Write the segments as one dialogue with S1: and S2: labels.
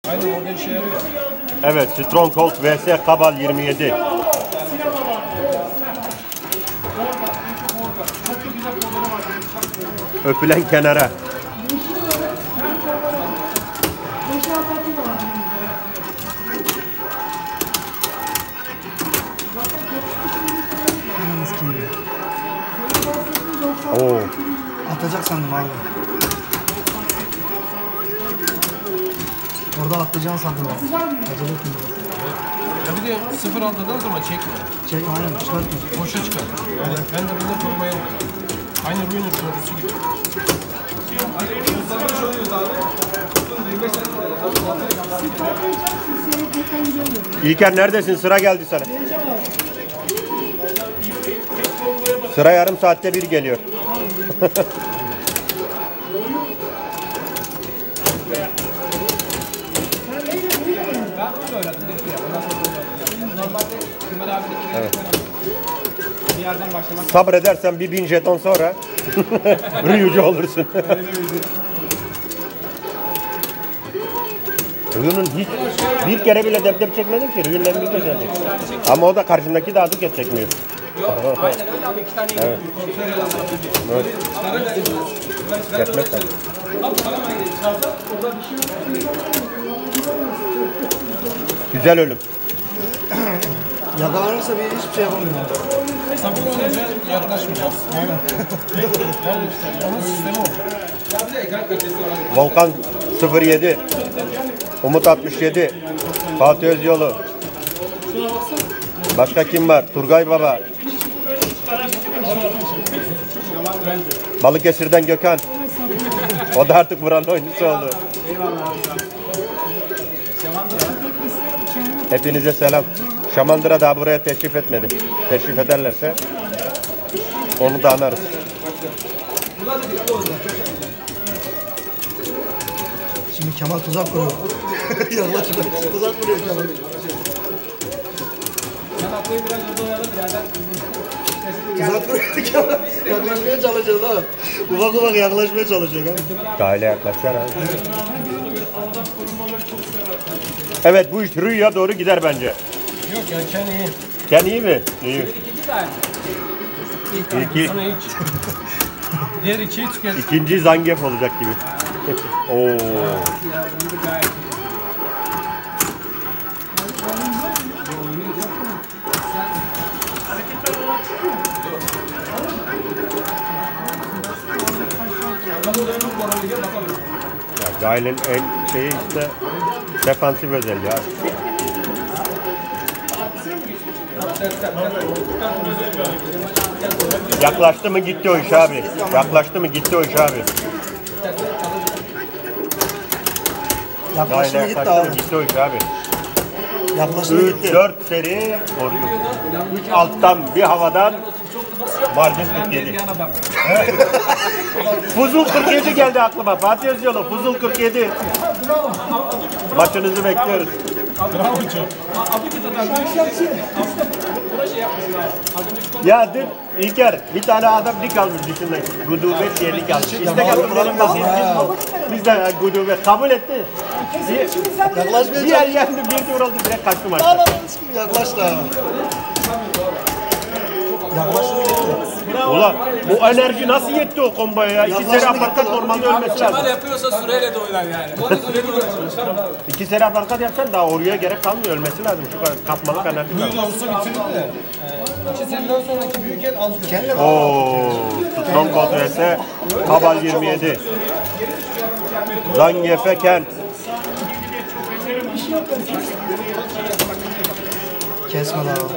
S1: Aynen orada işe yarıyor.
S2: Evet, Stronghold vs Kabal 27. Öpülen kenara. Oo.
S3: Atacak sandım abi. Orada atlayacağını sandım abi. Acele ettim biraz.
S1: Ya bir de sıfır atladığın zaman çekme.
S3: Çek aynen çıkartma.
S1: Boşa çıkar. Yani ben de bunda korumaya alıyorum. Aynı Ruiner sorusu gibi.
S2: İlker neredesin? Sıra geldi sana. Sıra yarım saatte bir geliyor. Evet. Sabredersen bir 1000 jeton sonra Ryucu olursun. Ryu'nun hiç bir kere bile dep çekmedim ki. Ryu'nun en büyük özelliği. Ama o da karşındaki de adık et çekmiyor. Evet. Evet. Çekmek lazım. Güzel ölüm.
S3: Yakalanırsa bir hiçbir şey yapamıyor.
S1: Sabır olunca yaklaşmayacağız.
S3: Aynen.
S1: Onun sistemi o.
S2: Volkan 07. Umut 67. Fatih Özyolu. Başka kim var? Turgay Baba. Balıkesir'den Gökhan. O da artık buranın oyuncusu oldu. Hepinize selam. Şamandıra daha buraya teşrif etmedi. Teşrif ederlerse onu da anarız.
S3: Şimdi Kemal tuzak kuruyor. Yaklaşık tuzak kuruyor Kemal. Tuzak kuruyor Kemal. Yaklaşmaya çalışıyor ha. Ufak ufak yaklaşmaya çalışıyor ha.
S2: Gayle yaklaşan abi. Evet bu iş Rüya doğru gider bence.
S1: Yok ya Ken iyi.
S2: Ken iyi mi? İyi. İki.
S1: Sana hiç. Diğer ikiyi tüket.
S2: İkinci Zangief olacak gibi. Oo.
S1: Ya bunu da gayet.
S2: Ya Gail'in en şeyi işte defansif özelliği abi. Yaklaştı mı gitti o iş abi. Yaklaştı mı gitti o iş abi.
S3: Yaklaştı mı
S2: Gail'e
S3: gitti
S2: yaklaştı mı
S3: abi.
S2: gitti o iş abi.
S3: Yaklaştı mı gitti.
S2: 3-4 seri koruyor. 3 alttan bir havadan Mardin 47. Fuzul 47 geldi aklıma. Fatih Özyolu Fuzul 47. Maçınızı bekliyoruz. Ya dün İlker bir tane adam dik almış dışında. Gudubet diye dik almış. İşte kadınların biz de gudubet kabul etti.
S3: Yaklaşmaya
S2: Bir yer yendi bir tur oldu direkt kaçtı maçta.
S3: Yaklaştı abi. Yaklaştı mı gitti.
S2: Ulan bu enerji nasıl yetti o komboya ya? İki seri aparkat normalde ölmesi lazım.
S4: yapıyorsa süreyle de oynar yani. Onu süreyle oynar.
S2: İki seri aparkat yapsan daha oraya gerek kalmıyor. Ölmesi lazım. Şu kadar kapmalık enerji
S1: Büyük
S2: lazım.
S1: olsa bitirir de. 2 seneden sonraki büyük el az götürür.
S2: Ooo. Stronghold vs. Kabal 27. Zangief'e Kent.
S3: Kesmedi abi.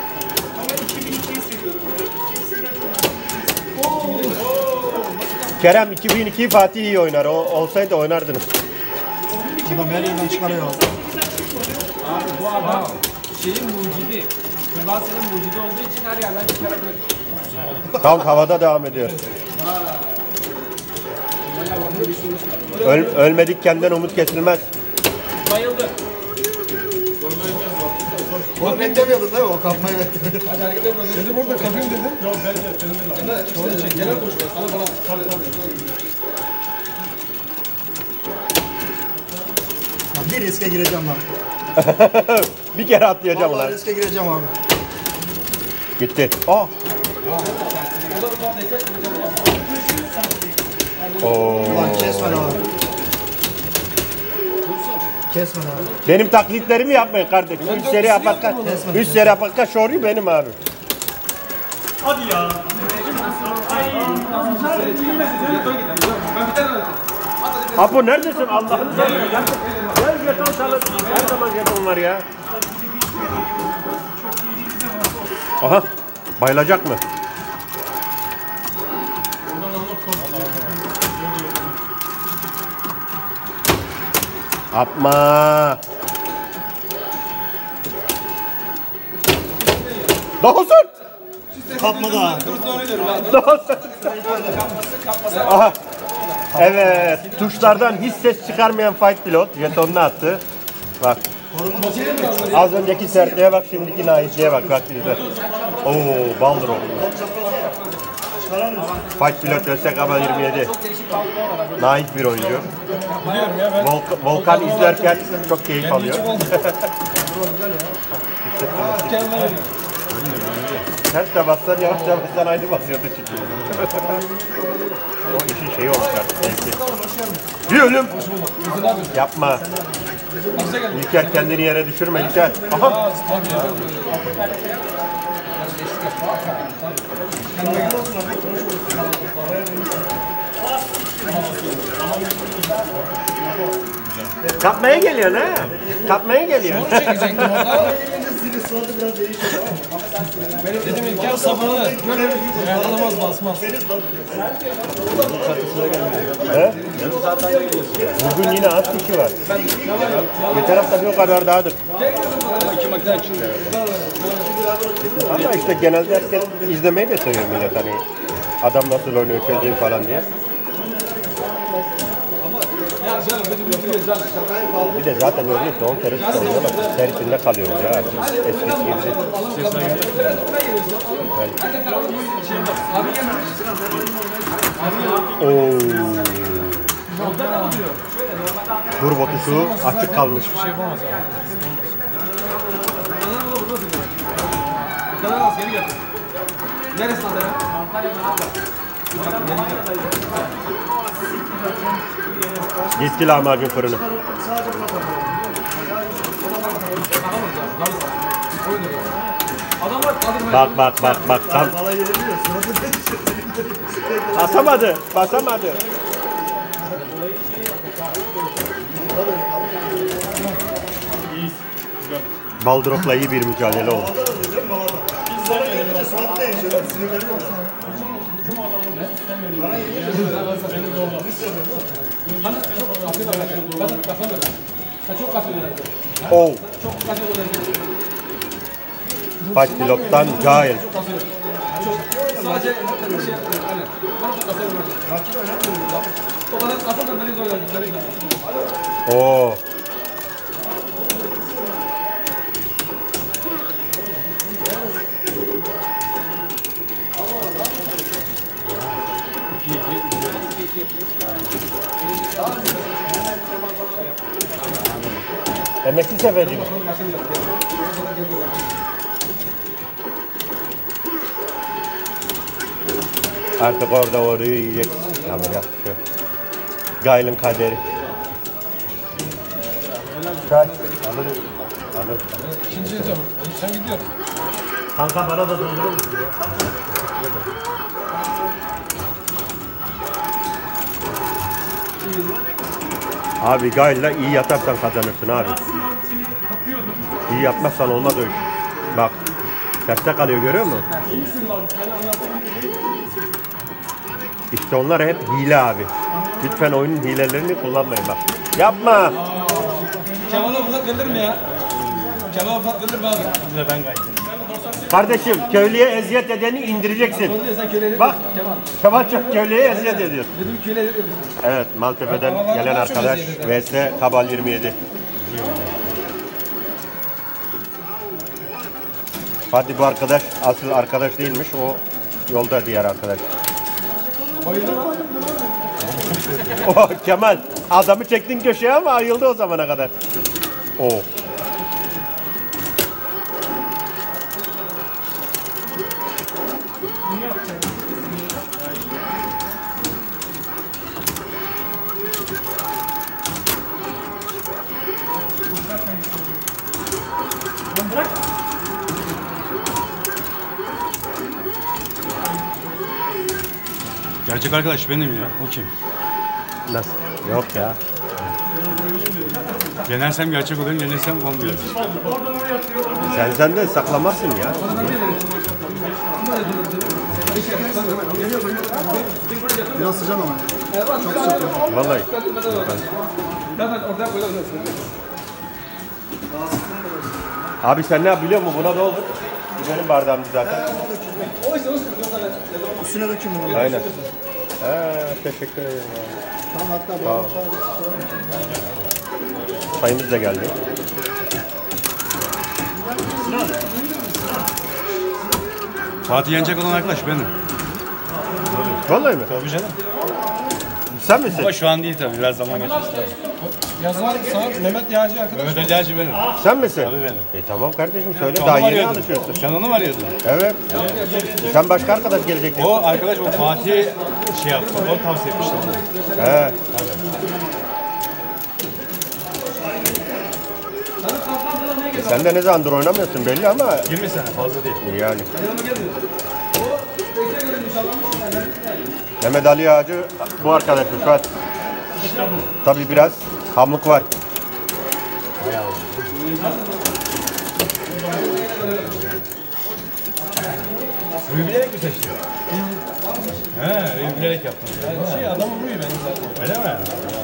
S2: Kerem 2002 Fatih iyi oynar. O olsaydı oynardınız.
S3: Adam her yerden çıkarıyor.
S4: Abi bu adam şeyin mucidi. Sebastian'ın mucidi olduğu için her yerden çıkarabilir.
S2: Tam havada devam ediyor. Ölmedik kendinden umut kesilmez.
S4: Bayıldı.
S3: Onu beklemiyordun değil mi? O kapmayı beklemiyordun.
S1: Dedim orada kapayım dedim. Yok ben de. Gelen koşma. Sana bana.
S3: Bir riske gireceğim lan.
S2: Bir kere atlayacağım
S3: Vallahi
S2: lan.
S3: riske gireceğim abi.
S2: Gitti. Oh. Oo.
S3: Ulan kesme abi. Kesme abi.
S2: Benim taklitlerimi yapmayın kardeşim. 3 seri apakka. 3 seri apakka şoru benim abi. Apo neredesin Allah'ını seversen? Gel jeton çalın. Her zaman jeton var ya. Aha. Bayılacak mı? Yapma. Doğsun.
S3: Kapmadı ha.
S2: Doğsun. Aha. Evet. Tuşlardan hiç ses çıkarmayan fight pilot jetonunu attı. Bak. Az önceki sertliğe bak, şimdiki naifliğe bak. Bak işte. Oo, baldır o. Fight pilot ÖSK 27. Naif bir oyuncu. Volkan izlerken çok keyif alıyor. Ters de bassan yavaş yavaş bassan aynı basıyordu çünkü. O işin şeyi olmuş artık. Bir ölüm. Yapma. İlker kendini yere düşürme İlker. Aha. Kapmaya geliyorsun ha? Kapmaya geliyorsun.
S1: Dedim İlker sabahı yakalamaz basmaz.
S2: He? Bugün yine az kişi var. Geçen hafta bir o kadar dağıdık.
S1: İki makine çıktı.
S2: Ama işte genelde herkes izlemeyi de seviyor millet hani. Adam nasıl oynuyor çözeyim falan diye. Bir de zaten öyleyse 10 kere üstü oluyor. Bak tersinde kalıyoruz ya. Eskisi gibi değil. Ooo. Turbo tuşu açık kalmış.
S4: Neresi lan?
S2: Gitti lahmacun fırını. Bak. Tam... Basamadı. Baldrop'la iyi bir mücadele oldu. Oh. Baş pilottan Gail. Oo. Emekli sefeci mi? Artık orada orayı yiyecek. Yapacak bir şey. Gail'in kaderi. Çay. Alır.
S1: İkinci ediyorum. Sen gidiyorsun.
S2: Kanka bana da doldurur musun ya? Abi Gail'la iyi yatarsan kazanırsın abi. İyi yapmazsan olmaz o iş. Bak. Terste kalıyor görüyor musun? İşte onlar hep hile abi. Lütfen oyunun hilelerini kullanmayın bak. Yapma.
S1: Kemal'a fırsat verilir mi ya? Kemal'a fırsat verilir mi abi? Ben kaydım.
S2: Kardeşim köylüye eziyet edeni indireceksin.
S1: Sen köleyle
S2: Bak. Kemal çok köylüye eziyet ediyor.
S1: dedim köleyle
S2: Evet Maltepe'den gelen arkadaş vs Kabal 27. Hadi bu arkadaş asıl arkadaş değilmiş, o yolda diğer arkadaş. Oh Kemal Adamı çektin köşeye ama ayıldı o zamana kadar. Oo.
S1: Gerçek arkadaş benim ya. O kim?
S2: Nasıl? Yok ya.
S1: Yenersem gerçek oluyorum, yenersem olmuyor.
S2: Sen de saklamazsın ya.
S3: Biraz sıcak ama.
S2: Vallahi. Abi sen ne biliyor musun? Buna da olur. Bu benim bardağımdı zaten.
S3: Üstüne dökeyim bunu.
S2: Aynen. Teşekkür ederim abi.
S3: Tam hatta
S2: Sağ ol. Çayımız da geldi.
S1: Fatih yenecek olan arkadaş benim.
S2: Vallahi mi?
S1: Tabii canım.
S2: Sen misin?
S1: Ama şu an değil tabii. Biraz zaman geçmişti.
S4: Yazar sana Mehmet Yağcı arkadaş.
S1: Mehmet Ali Hacı benim.
S2: Sen misin?
S1: Tabii benim.
S2: Tamam kardeşim söyle.
S1: Sen
S2: Daha
S1: onu mu
S2: yeni
S1: arıyordun?
S2: alışıyorsun.
S1: Sen onu mu arıyordun?
S2: Evet. Sen başka arkadaş gelecektin.
S1: O arkadaş o Fatih şey yaptı. O tavsiye etmişti.
S2: He. Sen de ne zamandır oynamıyorsun belli ama
S1: 20 sene fazla değil.
S2: yani. Mehmet Ali Ağacı bu arkadaş Rıfat. Tabii biraz hamlık var.
S1: Öyle bilerek mi seçtin? He, öyle bilerek yaptın.
S4: Adamın huyu benim zaten.
S1: Öyle mi?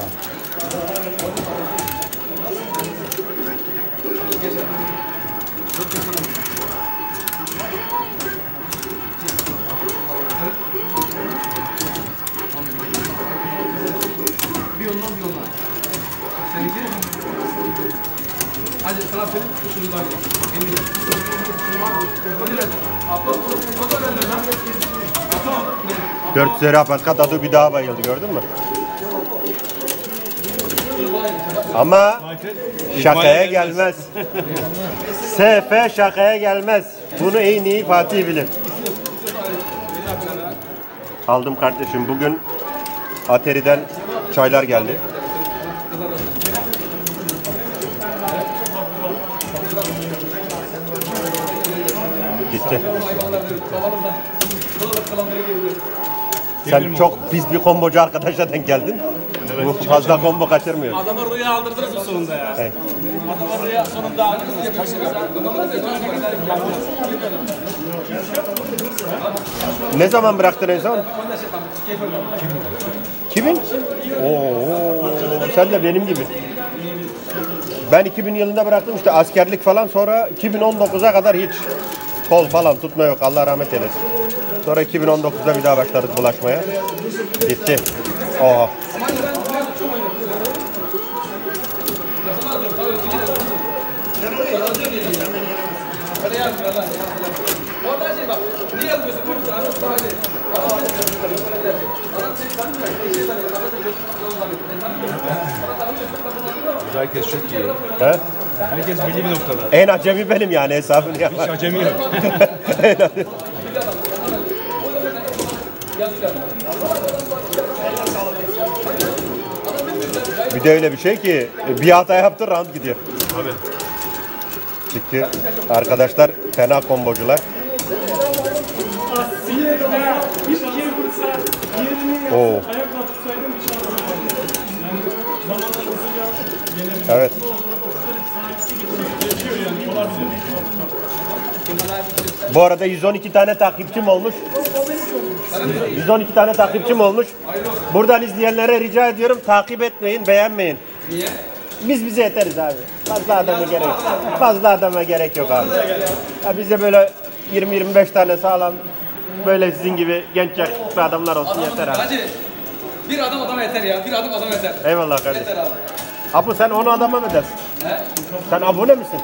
S4: Hadi sana senin usulünden
S2: Dört zera fakat adı bir daha bayıldı gördün mü? Ama şakaya gelmez. SF şakaya gelmez. Bunu en iyi Fatih bilir. Aldım kardeşim. Bugün Atari'den çaylar geldi. Gitti. Sen çok pis bir kombocu arkadaşla denk geldin. Bu fazla kombo kaçırmıyor.
S4: Adama rüya aldırdınız mı sonunda ya?
S2: Evet.
S4: Adama rüya sonunda aldırdınız. Başınıza.
S2: Ne zaman bıraktın en son? Kimin? Oo, sen de benim gibi. Ben 2000 yılında bıraktım işte askerlik falan, sonra 2019'a kadar hiç kol falan tutma yok, Allah rahmet eylesin. Sonra 2019'da bir daha başladık bulaşmaya. Gitti. Oha.
S1: Herkes çok iyi.
S2: He?
S1: Herkes belli bir noktada.
S2: En acemi benim yani, hesabını yapar.
S1: Hiç acemi yok.
S2: Bir de öyle bir şey ki bir hata yaptı round gidiyor.
S1: Abi.
S2: Çünkü arkadaşlar fena kombocular. Oo. Evet. Bu arada 112 tane takipçim olmuş. 112 tane takipçim olmuş. Buradan izleyenlere rica ediyorum, takip etmeyin, beğenmeyin.
S4: Niye?
S2: Biz bize yeteriz abi. Fazla adama gerek yok. Fazla adama gerek yok abi. Ya bize böyle 20-25 tane sağlam, böyle sizin gibi genç yakışıklı adamlar olsun yeter abi.
S4: Hacı, bir adam adama yeter ya. Bir adam adama yeter.
S2: Eyvallah kardeşim.
S4: Yeter abi.
S2: Abu sen onu adama mı dersin?
S4: He?
S2: Sen abone misin?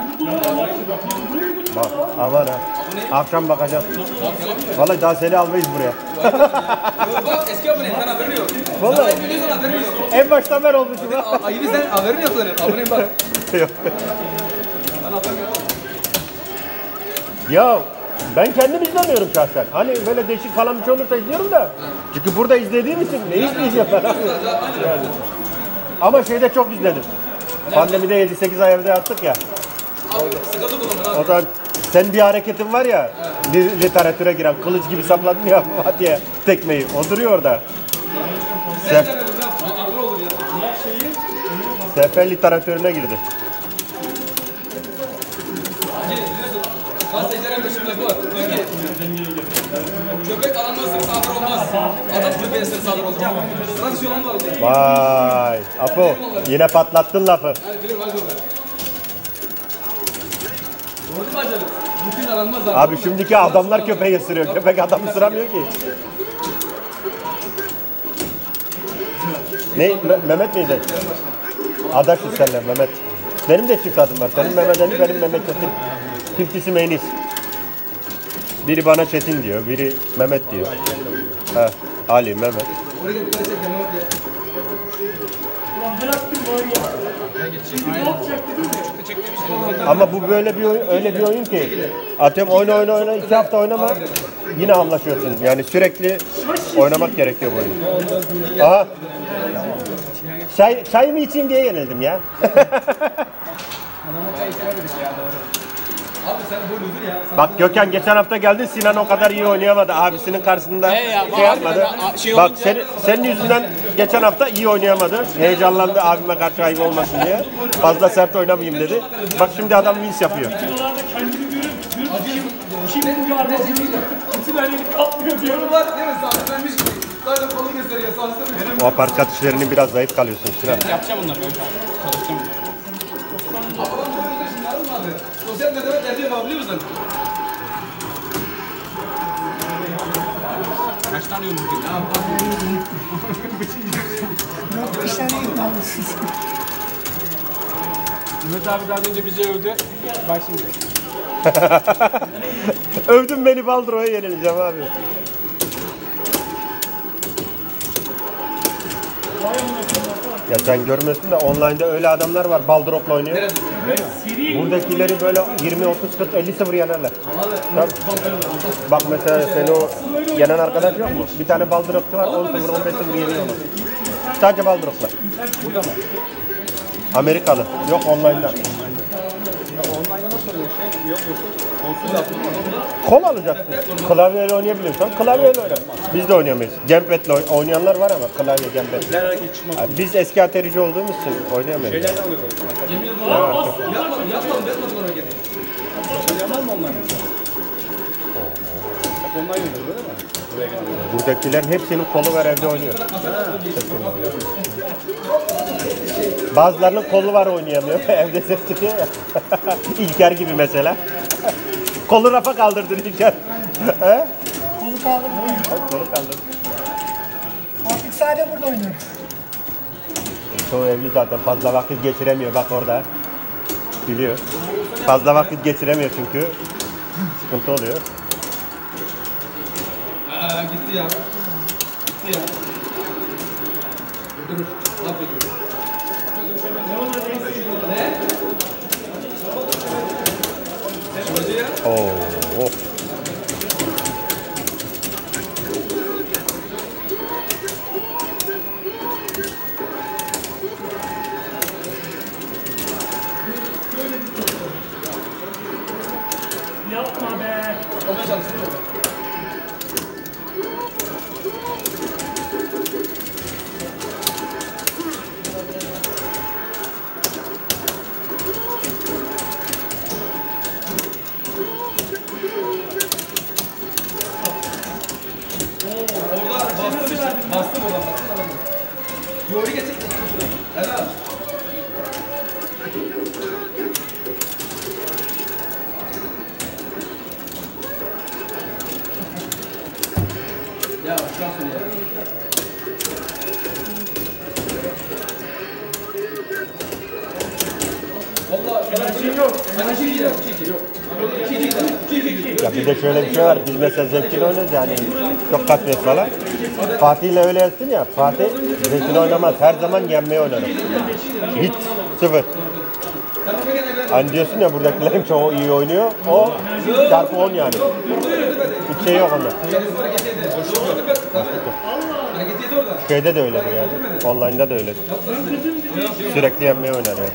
S2: Bak aman ha. Akşam bakacağım. Vallahi daha seni almayız buraya.
S4: Bak eski abone. Sen haberin yok.
S2: Vallahi
S4: Biliyorsan haberin yok.
S2: en baştan ben olmuşum ha.
S4: Ayıbı sen haberin yok senin. Aboneyim bak.
S2: Yok. Ya ben kendim izlemiyorum şahsen. Hani böyle değişik falan bir şey olursa izliyorum da. Çünkü burada izlediğim için ne izleyeceğim ben abi? Yani. Ama şeyde çok izledim. Pandemide 7-8 ay evde yattık ya.
S4: Sıkıntı bulunur.
S2: O zaman sen bir hareketin var ya, literatüre giren kılıç gibi sapladın ya Fatih'e tekmeyi. O duruyor orada. Sefer literatürüne girdi.
S4: Bazı ejderha bir şimdi bu var. Diyor ki köpek alanmasın saldırı olmaz. Adam köpeğe saldırı olacak. Tradisyon var.
S2: Vay Apo yine patlattın lafı.
S4: Yani bilir var böyle. Doğru mu acaba? Bugün aranmaz abi.
S2: Abi şimdiki adamlar köpeği ısırıyor. Köpek adam ısıramıyor ki. Ne? Mehmet miydi? Adaşız seninle Mehmet. Benim de çift adım var. Senin Mehmet Ali, benim Mehmet Çetin. Çiftisi Meynis. Biri bana Çetin diyor, biri Mehmet diyor. Ha, Ali, Mehmet.
S4: Oraya gidip çek yanıma diye.
S2: Ama bu böyle bir oyun, öyle bir oyun ki atıyorum oyna 2 hafta oynama yine anlaşıyorsun. Yani sürekli oynamak gerekiyor bu oyunu. Aha. Çay mı içeyim diye yenildim ya.
S4: Abi sen bu lüzür ya.
S2: Bak Gökhan geçen hafta geldin Sinan o kadar iyi oynayamadı. Abisinin karşısında şey yapmadı. Bak senin yüzünden geçen hafta iyi oynayamadı. Heyecanlandı abime karşı ayıp olmasın diye. Fazla sert oynamayayım dedi. Bak şimdi adam wins yapıyor.
S5: Videolarda kendini görüp kim bu yarma bütün her yeri kaplıyor diyor.
S4: Yorum var değil mi? Sahiplenmiş gibi. Sadece kolu gösteriyor. Sahiplenmiş.
S2: O aparkat işlerini biraz zayıf kalıyorsun Sinan.
S5: Yapacağım bunları ben çalışacağım bunları.
S4: Ama ben bu yüzden şimdi aldım abi. Sosyal medyada tercih yapabiliyor musun?
S5: Kaç tane yumruk ya? Mehmet abi daha önce bizi övdü. Bak şimdi.
S2: Övdün beni Baldro'ya yenileceğim abi. Ya sen görmüyorsun da online'da öyle adamlar var Baldrop'la oynuyor. Buradakileri böyle 20, 30, 40, 50 sıfır yenerler. Tabii. Bak mesela seni o yenen arkadaş yok mu? Bir tane Baldrop'cu var 10 sıfır 15 sıfır yeniyor onu. Sadece Baldrop'la. Burada mı? Amerikalı. Yok online'da. Kol alacaksın. Klavyeyle oynayabiliyorsan klavyeyle oyna. Biz de oynayamayız. Gamepad'le oynayanlar var ama klavye gamepad. Biz eski aterici olduğumuz için oynayamayız.
S4: Yapmadım oraya gelin.
S2: Buradakilerin hepsinin kolu var evde oynuyor. Bazılarının kolu var oynayamıyor. Evde ses çıkıyor ya. İlker gibi mesela. Kolu rafa kaldırdın İlker. He?
S6: Kolu kaldırdım.
S2: Kolu kaldırdın.
S6: Artık sadece burada oynuyorum.
S2: Çoğu evli zaten fazla vakit geçiremiyor bak orada. Biliyor. Fazla vakit geçiremiyor çünkü. Sıkıntı oluyor.
S4: Gitti ya. Gitti ya. Dur. Ne yapıyorsun? Ne? Şuracı ya.
S2: Oo.
S5: Yapma be.
S4: Ona çalışsın mı? Orada bastım işte. Bastım oradan. Yoğuru getir. Helal. Ya şansın ya. Allah
S2: Ya bir de şöyle bir şey var. Biz mesela zevkini oynuyoruz yani. Çok katmet falan. Fatih'le öyle yaptın ya. Fatih zevkini oynamaz. Her zaman yenmeye oynarım. Hiç sıfır. Hani diyorsun ya buradakilerin çoğu iyi oynuyor. O çarpı 10 yani. Hiç şey yok onda. Şeyde de öyledir yani. Online'da da öyledir. Sürekli yenmeye oynar yani.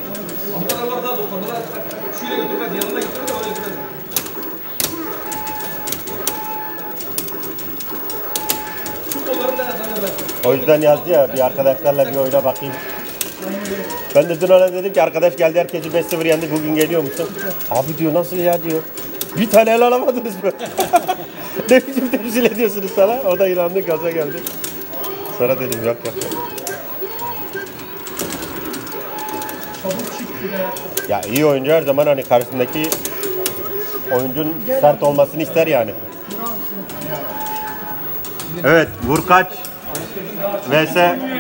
S2: O yüzden yazdı ya bir arkadaşlarla bir oyuna bakayım. Ben de dün ona dedim ki arkadaş geldi herkesi 5-0 yendi bugün geliyor musun? Abi diyor nasıl ya diyor. Bir tane el alamadınız mı? Ne biçim temsil ediyorsunuz sana? O da inandı gaza geldi. Sonra dedim yok. Ya iyi oyuncu her zaman hani karşısındaki oyuncunun sert olmasını ister yani. Evet, Vurkaç vs.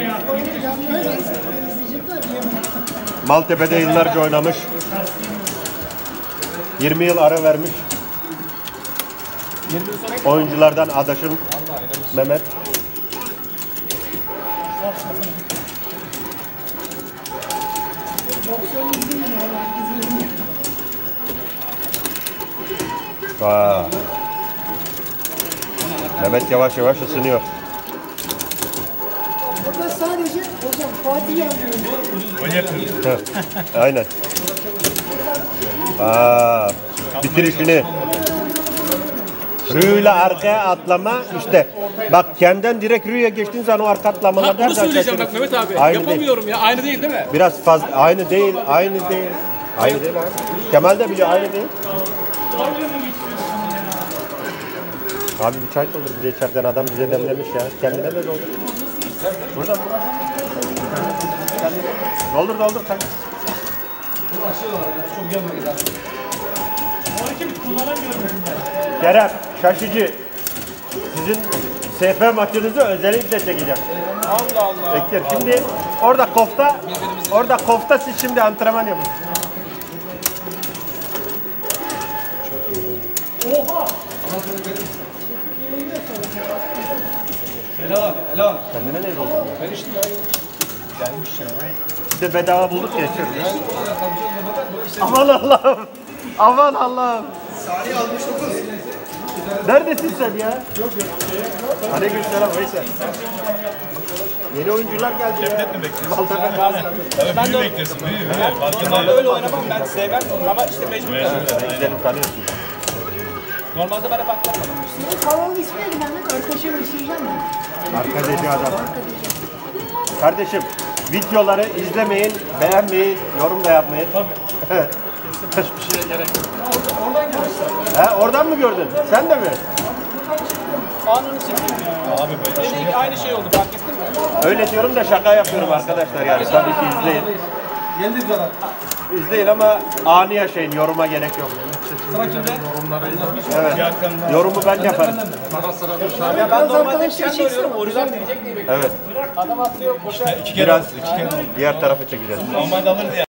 S2: Maltepe'de yıllarca oynamış. 20 yıl ara vermiş. Oyunculardan adaşım Mehmet. Aa. Mehmet yavaş yavaş ısınıyor.
S6: Burada sadece hocam Fatih yanıyor.
S2: Aynen. Aa, bitir işini. Rü'yle arkaya atlama işte. Bak kendin direkt Rü'ye geçtiğin zaman o arka atlamalarda
S4: Bunu söyleyeceğim bak Mehmet abi.
S2: Aynı
S4: Yapamıyorum ya. Aynı değil mi?
S2: Biraz fazla aynı değil abi. Kemal de biliyor aynı değil. Abi bir çay doldur bize içeriden adam bize demlemiş ya. Kendine de doldur. Burada mı? Doldur sen. Kerem, Şaşıcı. Sizin SF maçınızı özellikle çekeceğim.
S4: Allah Allah.
S2: Bekler. Şimdi orada kofta siz şimdi antrenman yapın.
S5: Oha!
S1: Helal.
S2: Kendine ne doldurdun? Ben içtim ya. Gelmiş ya. Bir de bedava bulduk ya. Aman Allah'ım. Aman Allah'ım.
S3: Salih 69.
S2: Neredesin sen ya? Aleykümselam Veysel. Yeni oyuncular geldi ya. Maltepe Gazi.
S4: Ben de öyle oynamam. Ben sevmem ama işte mecbur.
S2: Gidelim tanıyorsun.
S4: Normalde ben hep atlatmam.
S6: Kanalın ismi neydi Mehmet? Arkadaşım isteyeceğim mi?
S2: Arkadaki adam. Kardeşim videoları izlemeyin, beğenmeyin, yorum da yapmayın. Tabii. Hiçbir şeye gerek yok. Oradan mı gördün? Sen de mi?
S4: Anını çekeyim ya. Abi böyle aynı şey oldu fark ettin mi?
S2: Öyle diyorum da şaka yapıyorum arkadaşlar yani. Tabii ki izleyin.
S1: Geldi zaten.
S2: İzleyin ama anı yaşayın. Yoruma gerek yok.
S1: Sıra kimde?
S2: Evet. Yorumu ben yaparım.
S4: Ya ben normalde kendi oynuyorum. Orijinal diyecek diye bekliyorum.
S2: Evet.
S4: Adam atlıyor koşar.
S2: Biraz diğer tarafı çekeceğiz.
S1: Normalde alırdı ya.